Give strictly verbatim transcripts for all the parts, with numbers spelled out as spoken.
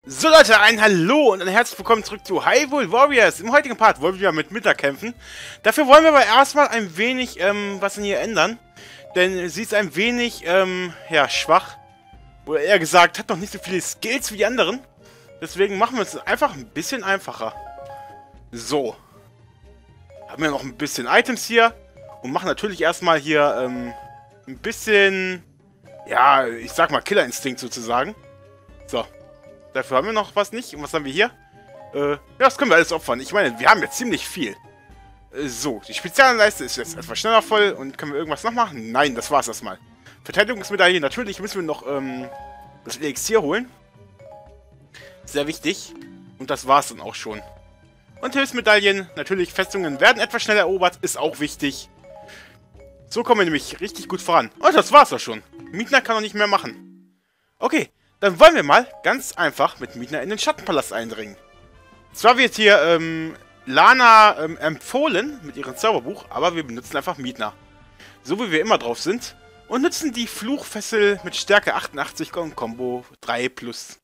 So Leute, ein Hallo und ein herzlich willkommen zurück zu Hyrule Warriors. Im heutigen Part wollen wir mit Midna kämpfen. Dafür wollen wir aber erstmal ein wenig ähm, was in ihr ändern. Denn sie ist ein wenig, ähm, ja, schwach. Oder eher gesagt, hat noch nicht so viele Skills wie die anderen. Deswegen machen wir es einfach ein bisschen einfacher. So. Haben wir noch ein bisschen Items hier. Und machen natürlich erstmal hier, ähm, ein bisschen, ja, ich sag mal Killerinstinkt sozusagen. So. Dafür haben wir noch was nicht. Und was haben wir hier? Äh, ja, das können wir alles opfern. Ich meine, wir haben jetzt ziemlich viel. Äh, so, die Spezialleiste ist jetzt etwas schneller voll. Und können wir irgendwas noch machen? Nein, das war's erstmal. Verteidigungsmedaille. Natürlich müssen wir noch ähm, das Elixier holen. Sehr wichtig. Und das war's dann auch schon. Und Hilfsmedaillen. Natürlich, Festungen werden etwas schneller erobert. Ist auch wichtig. So kommen wir nämlich richtig gut voran. Und das war's auch schon. Midna kann noch nicht mehr machen. Okay. Dann wollen wir mal ganz einfach mit Midna in den Schattenpalast eindringen. Zwar wird hier ähm, Lana ähm, empfohlen mit ihrem Zauberbuch, aber wir benutzen einfach Midna. So wie wir immer drauf sind. Und nutzen die Fluchfessel mit Stärke achtundachtzig und Combo drei plus.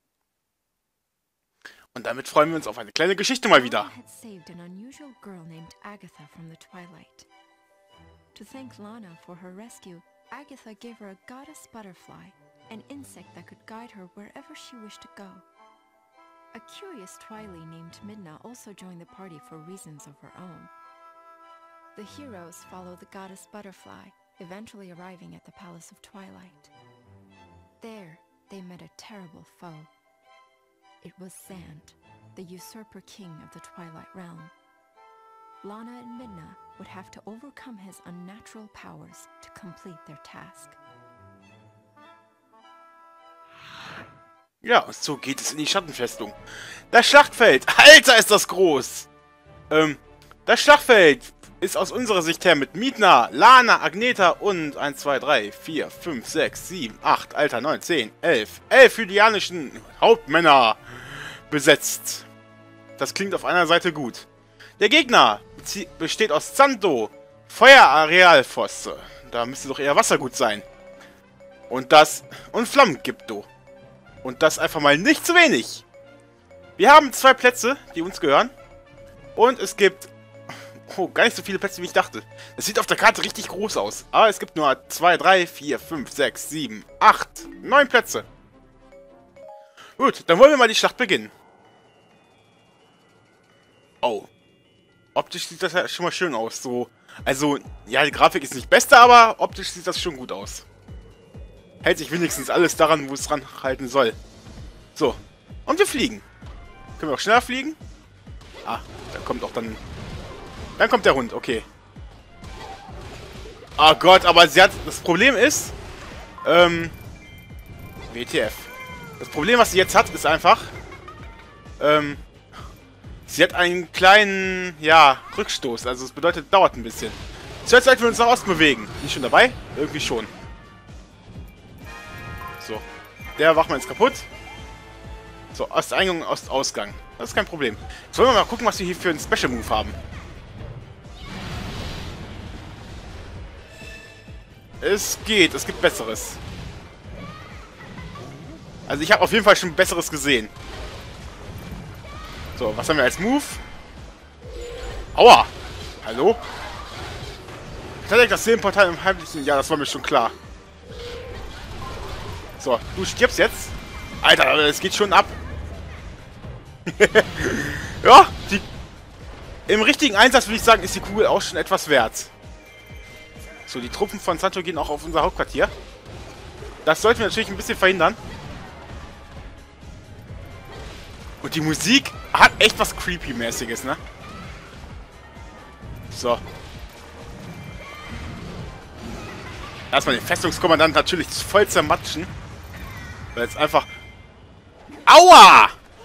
Und damit freuen wir uns auf eine kleine Geschichte mal wieder. To thank Lana for her rescue, Agatha gave her a goddess butterfly, an insect that could guide her wherever she wished to go. A curious Twily named Midna also joined the party for reasons of her own. The heroes follow the goddess butterfly, eventually arriving at the Palace of Twilight. There, they met a terrible foe. It was Zant, the usurper king of the Twilight Realm. Lana and Midna would have to overcome his unnatural powers to complete their task. Ja, und so geht es in die Schattenfestung. Das Schlachtfeld. Alter, ist das groß. Ähm, das Schlachtfeld ist aus unserer Sicht her mit Midna, Lana, Agneta und eins, zwei, drei, vier, fünf, sechs, sieben, acht, Alter, neun, zehn, elf, elf hylianischen Hauptmänner besetzt. Das klingt auf einer Seite gut. Der Gegner besteht aus Zanto, Feuerarealfosse. Da müsste doch eher Wassergut sein. Und das... und Flammengipto. Und das einfach mal nicht zu wenig. Wir haben zwei Plätze, die uns gehören. Und es gibt... oh, gar nicht so viele Plätze, wie ich dachte. Das sieht auf der Karte richtig groß aus. Aber es gibt nur zwei, drei, vier, fünf, sechs, sieben, acht, neun Plätze. Gut, dann wollen wir mal die Schlacht beginnen. Oh. Optisch sieht das ja schon mal schön aus. So, also, ja, die Grafik ist nicht beste, aber optisch sieht das schon gut aus. Hält sich wenigstens alles daran, wo es dran halten soll. So. Und wir fliegen. Können wir auch schneller fliegen? Ah, da kommt auch dann... Dann kommt der Hund, okay. Oh Gott, aber sie hat... Das Problem ist... Ähm... W T F. Das Problem, was sie jetzt hat, ist einfach... Ähm... Sie hat einen kleinen, ja, Rückstoß. Also das bedeutet, dauert ein bisschen. Zuerst sollten wir uns nach Osten bewegen. Nicht schon dabei? Irgendwie schon. So. Der Wachmann ist kaputt. So, Osteingang, Ostausgang. Das ist kein Problem. Jetzt wollen wir mal gucken, was wir hier für einen Special Move haben. Es geht. Es gibt Besseres. Also ich habe auf jeden Fall schon Besseres gesehen. So, was haben wir als Move? Aua! Hallo? Tatsächlich das Seelenportal im Heimlichen... Ja, das war mir schon klar. So, du stirbst jetzt. Alter, es geht schon ab. Ja, die... Im richtigen Einsatz würde ich sagen, ist die Kugel auch schon etwas wert. So, die Truppen von Zanto gehen auch auf unser Hauptquartier. Das sollten wir natürlich ein bisschen verhindern. Und die Musik hat echt was Creepy-mäßiges, ne? So. Erstmal den Festungskommandant natürlich voll zermatschen. Weil jetzt einfach... Aua!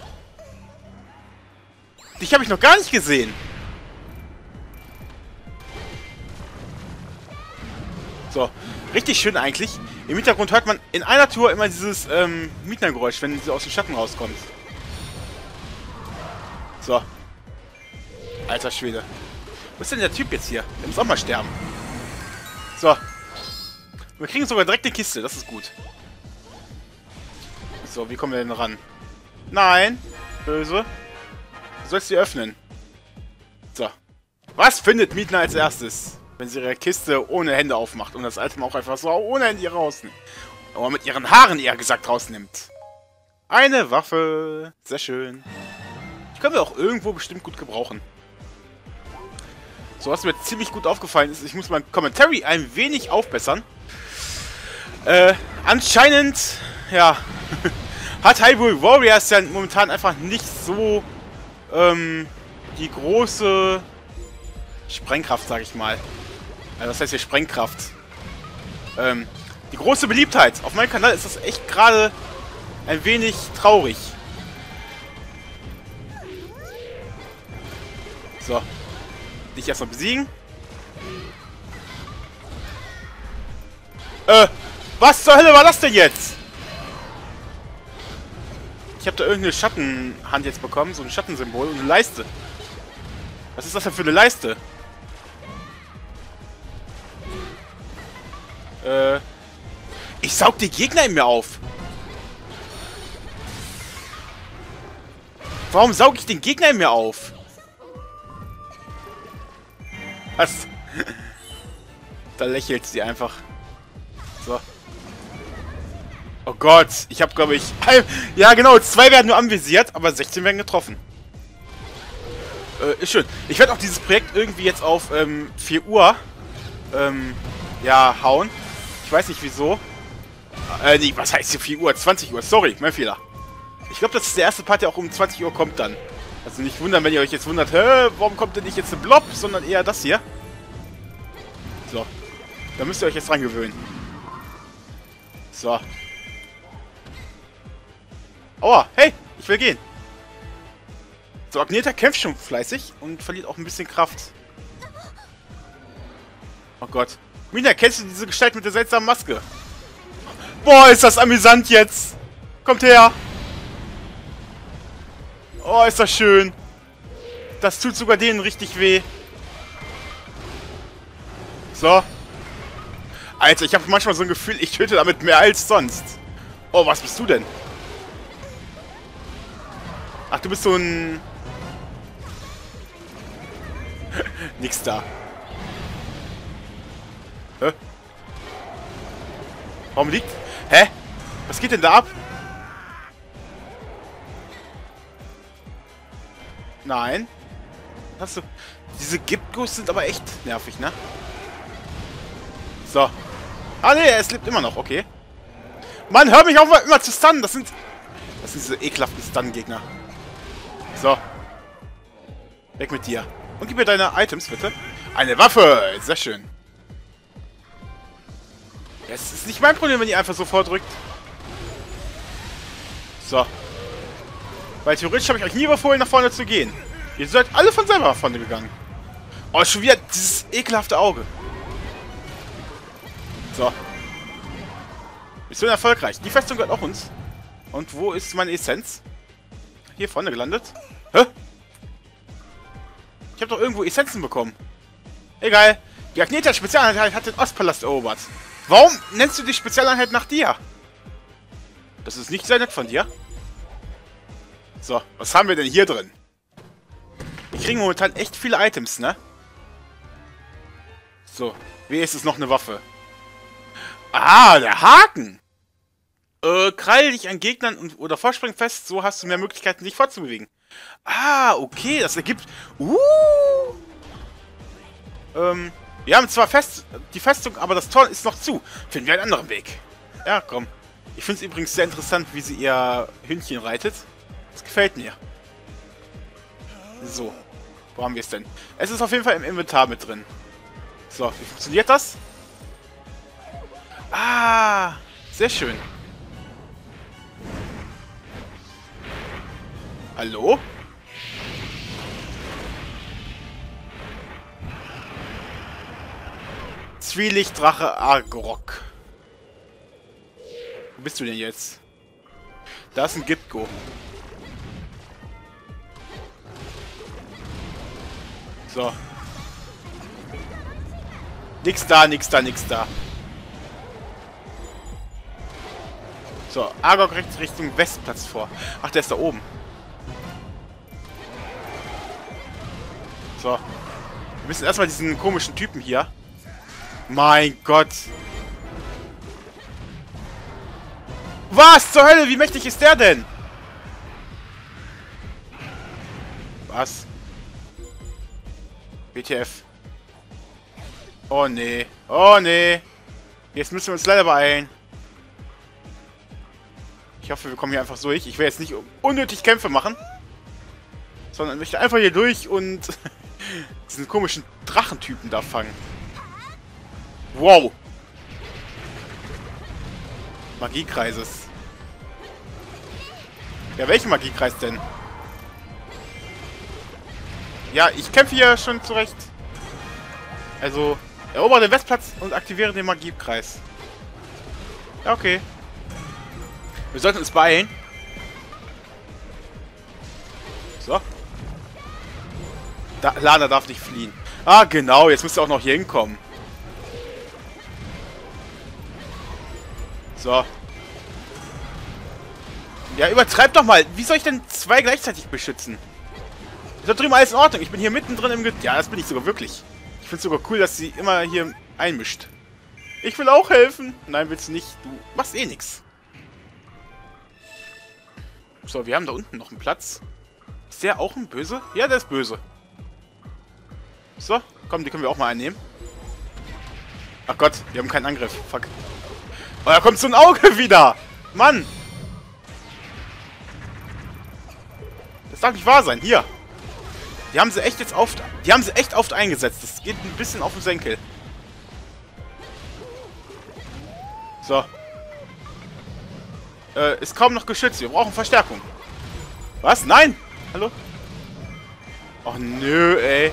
Dich habe ich noch gar nicht gesehen. So. Richtig schön eigentlich. Im Hintergrund hört man in einer Tour immer dieses ähm, Midna-Geräusch, wenn sie aus dem Schatten rauskommt. So. Alter Schwede. Wo ist denn der Typ jetzt hier? Der muss auch mal sterben. So. Wir kriegen sogar direkt eine Kiste. Das ist gut. So, wie kommen wir denn ran? Nein. Böse. Du sollst sie öffnen. So. Was findet Midna als erstes, wenn sie ihre Kiste ohne Hände aufmacht und das Item auch einfach so ohne Hände rausnimmt? Aber mit ihren Haaren eher gesagt rausnimmt. Eine Waffe. Sehr schön. Die können wir auch irgendwo bestimmt gut gebrauchen. So, was mir ziemlich gut aufgefallen ist, ich muss mein Commentary ein wenig aufbessern. Äh, anscheinend, ja, hat Hyrule Warriors ja momentan einfach nicht so, ähm, die große Sprengkraft, sag ich mal. Also, was heißt hier Sprengkraft? Ähm, die große Beliebtheit. Auf meinem Kanal ist das echt gerade ein wenig traurig. So. Dich erstmal besiegen. Äh, was zur Hölle war das denn jetzt? Ich habe da irgendeine Schattenhand jetzt bekommen, so ein Schattensymbol und eine Leiste. Was ist das denn für eine Leiste? Äh, ich saug die Gegner in mir auf. Warum sauge ich den Gegner in mir auf? Was? Da lächelt sie einfach. So. Oh Gott, ich habe, glaube ich... Ja, genau, zwei werden nur anvisiert, aber sechzehn werden getroffen. Äh, ist schön. Ich werde auch dieses Projekt irgendwie jetzt auf ähm, vier Uhr ähm, ja, hauen. Ich weiß nicht wieso. Äh, nee, was heißt hier vier Uhr? zwanzig Uhr, sorry, mein Fehler. Ich glaube, das ist der erste Part, der auch um zwanzig Uhr kommt dann. Also nicht wundern, wenn ihr euch jetzt wundert, hä, warum kommt denn nicht jetzt ein Blob, sondern eher das hier. So. Da müsst ihr euch jetzt dran gewöhnen. So. Aua, hey, ich will gehen. So, Agneta kämpft schon fleißig und verliert auch ein bisschen Kraft. Oh Gott. Mina, kennst du diese Gestalt mit der seltsamen Maske? Boah, ist das amüsant jetzt. Kommt her. Oh, ist das schön. Das tut sogar denen richtig weh. So. Alter, ich habe manchmal so ein Gefühl, ich töte damit mehr als sonst. Oh, was bist du denn? Ach, du bist so ein... Nix da. Hä? Warum liegt... Hä? Was geht denn da ab? Nein. Hast du... Diese Gipgos sind aber echt nervig, ne? So. Ah, ne, es lebt immer noch. Okay. Mann, hör mich auf, immer zu stunnen. Das sind... Das sind diese ekelhaften Stun-Gegner. So. Weg mit dir. Und gib mir deine Items, bitte. Eine Waffe. Sehr schön. Ja, es ist nicht mein Problem, wenn ihr einfach so vordrückt. So. Weil theoretisch habe ich euch nie befohlen, nach vorne zu gehen. Ihr seid alle von selber nach vorne gegangen. Oh, schon wieder dieses ekelhafte Auge. So. Mission erfolgreich. Die Festung gehört auch uns. Und wo ist meine Essenz? Hier vorne gelandet. Hä? Ich habe doch irgendwo Essenzen bekommen. Egal. Die Agneta-Spezialeinheit hat den Ostpalast erobert. Warum nennst du die Spezialeinheit nach dir? Das ist nicht sehr nett von dir. So, was haben wir denn hier drin? Wir kriegen momentan echt viele Items, ne? So, wie ist es noch eine Waffe? Ah, der Haken! Äh, krall dich an Gegnern und, oder vorspring fest, so hast du mehr Möglichkeiten, dich fortzubewegen. Ah, okay, das ergibt... Uh! Ähm, wir haben zwar fest die Festung, aber das Tor ist noch zu. Finden wir einen anderen Weg. Ja, komm. Ich finde es übrigens sehr interessant, wie sie ihr Hündchen reitet. Das gefällt mir. So. Wo haben wir es denn? Es ist auf jeden Fall im Inventar mit drin. So, wie funktioniert das? Ah, sehr schön. Hallo? Zwielichtdrache Argrok. Wo bist du denn jetzt? Da ist ein Gipgo. So. Nix da, nix da, nix da. So, Argok rechts Richtung Westplatz vor. Ach, der ist da oben. So. Wir müssen erstmal diesen komischen Typen hier. Mein Gott. Was zur Hölle? Wie mächtig ist der denn? Was? W T F. Oh nee. Oh nee. Jetzt müssen wir uns leider beeilen. Ich hoffe, wir kommen hier einfach durch. Ich will jetzt nicht unnötig Kämpfe machen. Sondern möchte einfach hier durch und diesen komischen Drachentypen da fangen. Wow. Magiekreises. Ja, welchen Magiekreis denn? Ja, ich kämpfe hier schon zurecht. Also, erobere den Westplatz und aktiviere den Magiekreis. Ja, okay. Wir sollten uns beeilen. So. Da, Lana darf nicht fliehen. Ah, genau. Jetzt müsst ihr auch noch hier hinkommen. So. Ja, übertreib doch mal. Wie soll ich denn zwei gleichzeitig beschützen? Ist da drüben alles in Ordnung? Ich bin hier mittendrin im Ge... Ja, das bin ich sogar wirklich. Ich finde es sogar cool, dass sie immer hier einmischt. Ich will auch helfen. Nein, willst du nicht. Du machst eh nichts. So, wir haben da unten noch einen Platz. Ist der auch ein Böse? Ja, der ist böse. So, komm, die können wir auch mal einnehmen. Ach Gott, wir haben keinen Angriff. Fuck. Oh, da kommt so ein Auge wieder. Mann. Das darf nicht wahr sein. Hier. Die haben sie echt jetzt oft... Die haben sie echt oft eingesetzt. Das geht ein bisschen auf den Senkel. So. Äh, ist kaum noch geschützt. Wir brauchen Verstärkung. Was? Nein! Hallo? Ach nö, ey.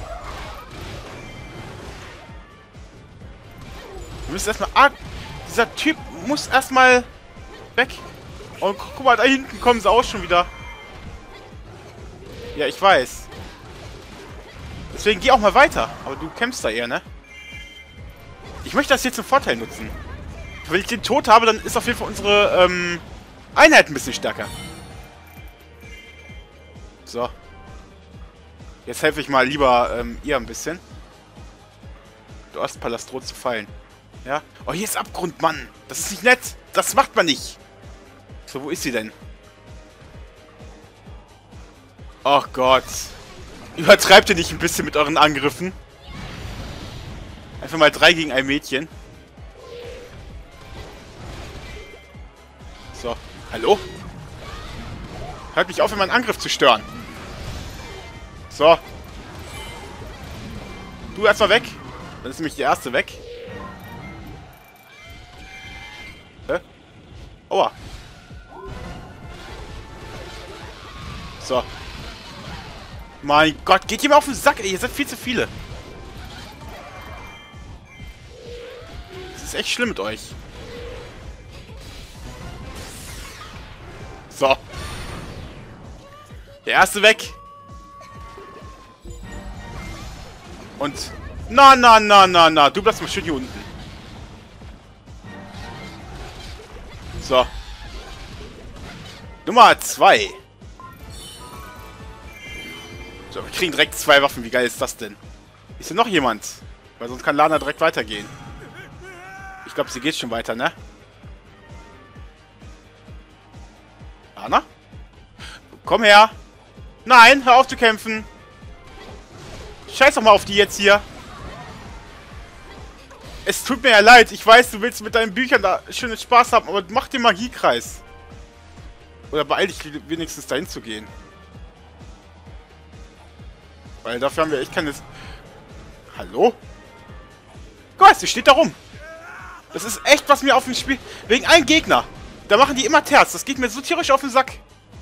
Wir müssen erstmal... Ah, dieser Typ muss erstmal weg. Und guck mal, da hinten kommen sie auch schon wieder. Ja, ich weiß. Deswegen geh auch mal weiter. Aber du kämpfst da eher, ne? Ich möchte das hier zum Vorteil nutzen. Wenn ich den tot habe, dann ist auf jeden Fall unsere ähm, Einheit ein bisschen stärker. So. Jetzt helfe ich mal lieber ähm, ihr ein bisschen. Der Ostpalast droht zu fallen. Ja? Oh, hier ist Abgrund, Mann. Das ist nicht nett. Das macht man nicht. So, wo ist sie denn? Ach Gott. Übertreibt ihr nicht ein bisschen mit euren Angriffen? Einfach mal drei gegen ein Mädchen. So. Hallo? Hört mich auf, in meinen Angriff zu stören. So. Du erstmal weg. Dann ist nämlich die erste weg. Hä? Aua. So. Mein Gott, geht ihr mal auf den Sack, ey. Ihr seid viel zu viele. Das ist echt schlimm mit euch. So. Der erste weg. Und... Na, na, na, na, na. Du bleibst mal schön hier unten. So. Nummer zwei. So, wir kriegen direkt zwei Waffen. Wie geil ist das denn? Ist hier noch jemand? Weil sonst kann Lana direkt weitergehen. Ich glaube, sie geht schon weiter, ne? Lana? Komm her. Nein, hör auf zu kämpfen. Scheiß doch mal auf die jetzt hier. Es tut mir ja leid. Ich weiß, du willst mit deinen Büchern da schönen Spaß haben, aber mach den Magiekreis. Oder beeil dich wenigstens dahin zu gehen. Weil dafür haben wir echt keine... Hallo? Gott, sie steht da rum. Das ist echt, was mir auf dem Spiel... Wegen einem Gegner. Da machen die immer Terz. Das geht mir so tierisch auf den Sack.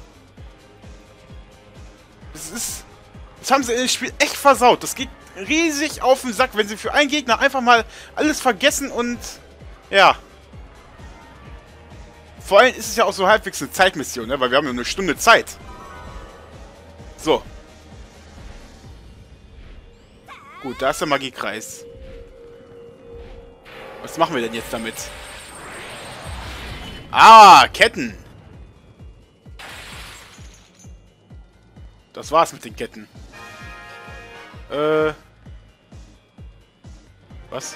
Das ist... Das haben sie in dem Spiel echt versaut. Das geht riesig auf den Sack, wenn sie für einen Gegner einfach mal alles vergessen und... Ja. Vor allem ist es ja auch so halbwegs eine Zeitmission, ne? Weil wir haben nur eine Stunde Zeit. So. Gut, da ist der Magiekreis. Was machen wir denn jetzt damit? Ah, Ketten. Das war's mit den Ketten. Äh. Was?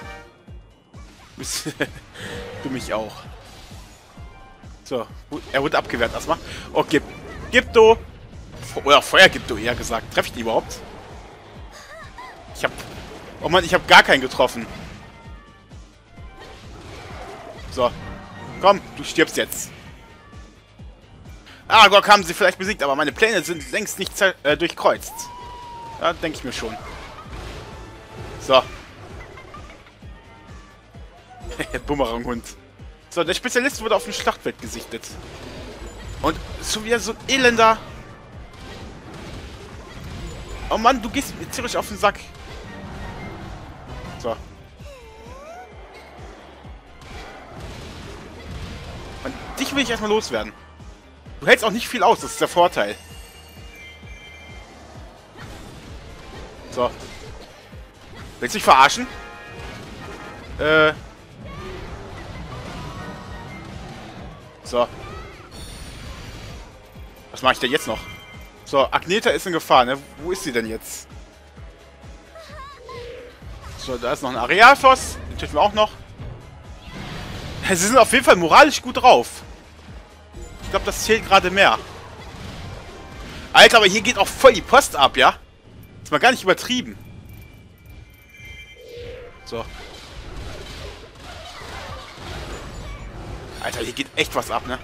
Du mich auch. So, er wurde abgewehrt erstmal. Oh, gib. Gipto. Oder Feuer Gipto eher gesagt. Treffe ich die überhaupt? Ich hab. Oh Mann, ich habe gar keinen getroffen. So. Komm, du stirbst jetzt. Ah, Gott, haben sie vielleicht besiegt, aber meine Pläne sind längst nicht äh, durchkreuzt. Ja, denke ich mir schon. So. Bumeranghund. So, der Spezialist wurde auf dem Schlachtfeld gesichtet. Und schon wieder so ein elender... Oh Mann, du gehst mir tierisch auf den Sack. So. Und dich will ich erstmal loswerden. Du hältst auch nicht viel aus, das ist der Vorteil. So. Willst du mich verarschen? Äh... So. Was mache ich denn jetzt noch? So, Agneta ist in Gefahr, ne? Wo ist sie denn jetzt? So, da ist noch ein Arealfoss. Den töten wir auch noch. Sie sind auf jeden Fall moralisch gut drauf. Ich glaube, das zählt gerade mehr. Alter, aber hier geht auch voll die Post ab, ja? Ist mal gar nicht übertrieben. So. Alter, hier geht echt was ab, ne?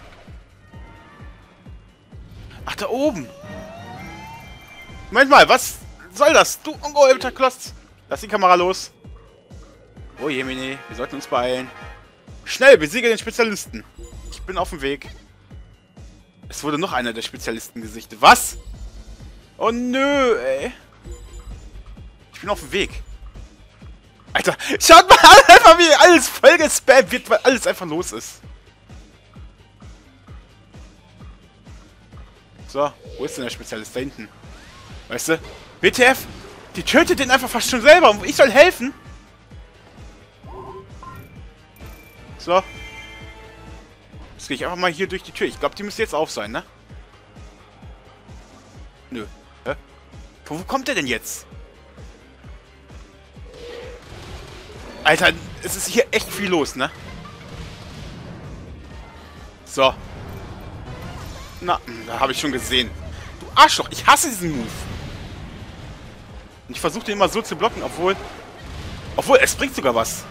Ach, da oben. Moment mal, was soll das? Du ungeheuerter Klotz. Lass die Kamera los. Oh Jemine, wir sollten uns beeilen. Schnell, besiege den Spezialisten. Ich bin auf dem Weg. Es wurde noch einer der Spezialisten gesichtet. Was? Oh nö, ey. Ich bin auf dem Weg. Alter, schaut mal an, einfach wie alles voll gespammt wird, weil alles einfach los ist. So, wo ist denn der Spezialist? Da hinten. Weißt du? W T F, die tötet den einfach fast schon selber und ich soll helfen. So. Jetzt gehe ich einfach mal hier durch die Tür. Ich glaube, die müsste jetzt auf sein, ne? Nö. Hä? Von wo kommt der denn jetzt? Alter, es ist hier echt viel los, ne? So. Na, da habe ich schon gesehen. Du Arschloch, ich hasse diesen Move. Und ich versuche den immer so zu blocken, obwohl... Obwohl, es bringt sogar was.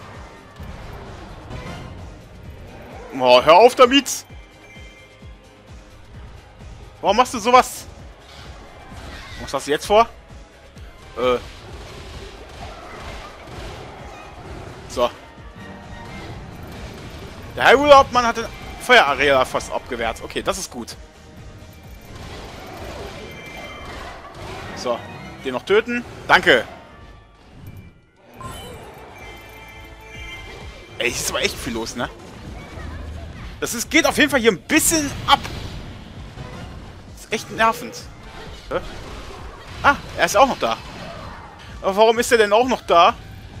Oh, hör auf damit! Warum machst du sowas? Was hast du jetzt vor? Äh... So. Der Hyrule Hauptmann hat den Feuerareal fast abgewehrt. Okay, das ist gut. So. Den noch töten. Danke. Ey, hier ist aber echt viel los, ne? Das ist, geht auf jeden Fall hier ein bisschen ab. Das ist echt nervend. Hä? Ah, er ist auch noch da. Aber warum ist er denn auch noch da?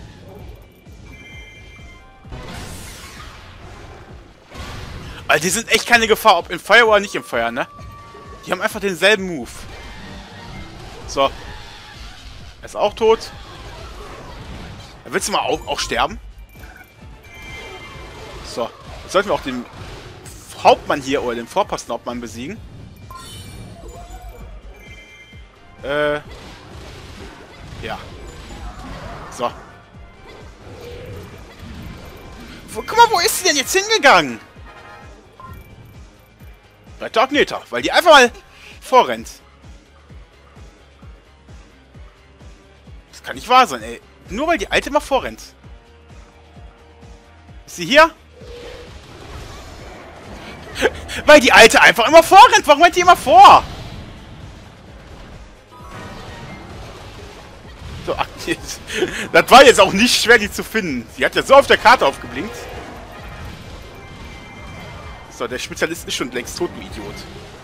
Weil die sind echt keine Gefahr, ob im Feuer oder nicht im Feuer, ne? Die haben einfach denselben Move. So. Er ist auch tot. Willst du mal auch, auch sterben? So. Jetzt sollten wir auch den Hauptmann hier oder den Vorpostenhauptmann besiegen. Äh. Ja. So. Wo, guck mal, wo ist sie denn jetzt hingegangen? Bei Agneta, weil die einfach mal vorrennt. Das kann nicht wahr sein, ey. Nur weil die Alte mal vorrennt. Ist sie hier? Weil die Alte einfach immer vorrennt. Warum rennt die immer vor? So, ach, das war jetzt auch nicht schwer, die zu finden. Sie hat ja so auf der Karte aufgeblinkt. So, der Spezialist ist schon längst tot, du Idiot.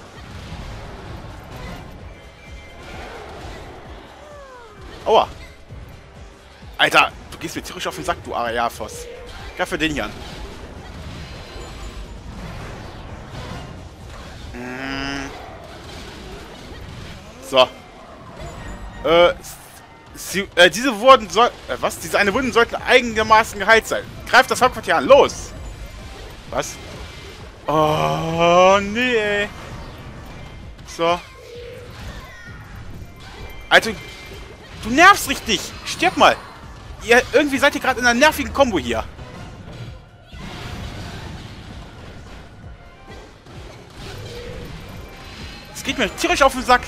Aua. Alter, du gehst mir tierisch auf den Sack, du Arealfoss. Greif für den hier an. So. Äh, sie, äh diese Wunden soll... Äh, was? Diese eine Wunden sollten einigermaßen geheilt sein. Greift das Hauptquartier an. Los! Was? Oh, nee, ey. So. Also, du nervst richtig. Stirb mal. Ihr, irgendwie seid ihr gerade in einer nervigen Kombo hier. Es geht mir tierisch auf den Sack.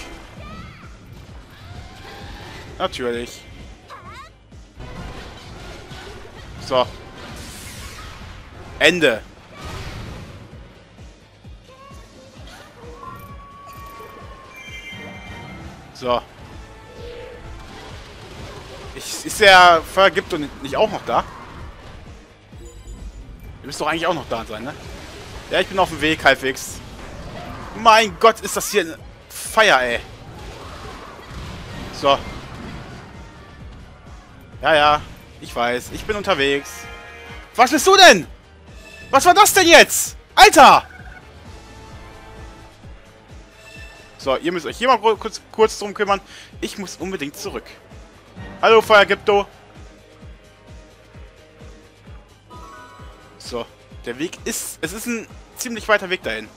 Natürlich. So. Ende. So. Ich, ist der Vergibto nicht auch noch da? Ihr müsst doch eigentlich auch noch da sein, ne? Ja, ich bin auf dem Weg, halbwegs. Mein Gott, ist das hier eine Feier, ey. So. Ja, ja. Ich weiß. Ich bin unterwegs. Was bist du denn? Was war das denn jetzt? Alter! So, ihr müsst euch hier mal kurz, kurz drum kümmern. Ich muss unbedingt zurück. Hallo, Feuergipto. So, der Weg ist... Es ist ein ziemlich weiter Weg dahin.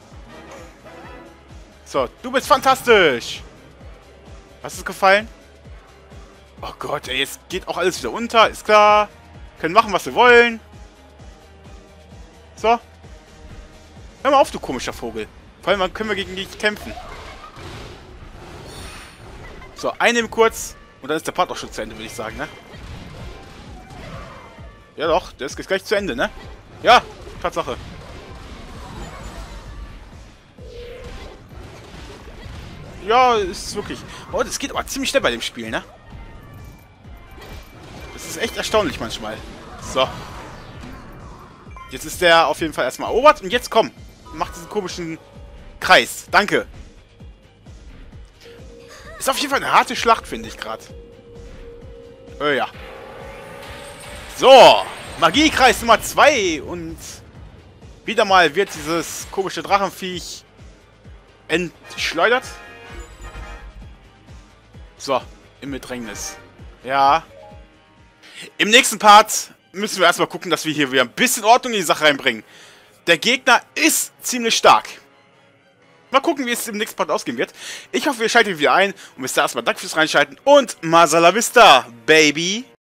So, du bist fantastisch. Hast du es gefallen? Oh Gott, ey, jetzt geht auch alles wieder unter. Ist klar. Können machen, was wir wollen. So. Hör mal auf, du komischer Vogel. Vor allem, dann können wir gegen dich kämpfen. So, einnehmen kurz. Und dann ist der Part auch schon zu Ende, würde ich sagen, ne? Ja doch, der ist jetzt gleich zu Ende, ne? Ja, Tatsache. Ja, ist wirklich... Oh, das geht aber ziemlich schnell bei dem Spiel, ne? Das ist echt erstaunlich manchmal. So. Jetzt ist der auf jeden Fall erstmal erobert. Und jetzt komm. Mach diesen komischen Kreis. Danke. Ist auf jeden Fall eine harte Schlacht, finde ich gerade. Oh ja. So. Magiekreis Nummer zwei. Und wieder mal wird dieses komische Drachenviech entschleudert. So. Im Bedrängnis. Ja. Im nächsten Part müssen wir erstmal gucken, dass wir hier wieder ein bisschen Ordnung in die Sache reinbringen. Der Gegner ist ziemlich stark. Mal gucken, wie es im nächsten Part ausgehen wird. Ich hoffe, ihr schaltet wieder ein. Und bis da erstmal danke fürs Reinschalten. Und Masala Vista, Baby.